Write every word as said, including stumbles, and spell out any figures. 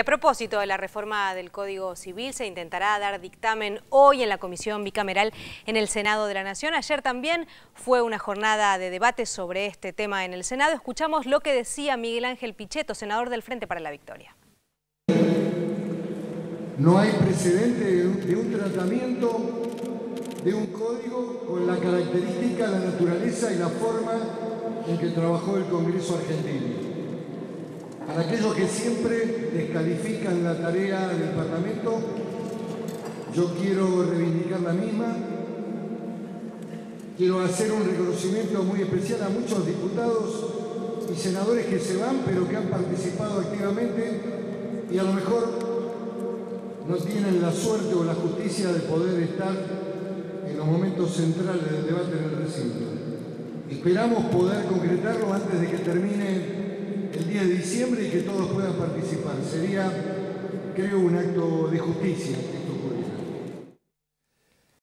propósito de la reforma del Código Civil, se intentará dar dictamen hoy en la Comisión Bicameral en el Senado de la Nación. Ayer también fue una jornada de debate sobre este tema en el Senado. Escuchamos lo que decía Miguel Ángel Pichetto, senador del Frente para la Victoria. No hay precedente de un, de un tratamiento de un código con la característica, la naturaleza y la forma en que trabajó el Congreso argentino. Para aquellos que siempre descalifican la tarea del Parlamento, yo quiero reivindicar la misma. Quiero hacer un reconocimiento muy especial a muchos diputados y senadores que se van, pero que han participado activamente y a lo mejor no tienen la suerte o la justicia de poder estar en los momentos centrales del debate en el recinto. Esperamos poder concretarlo antes de que termine el diez de diciembre y que todos puedan participar. Sería, creo, un acto de justicia que esto ocurriera.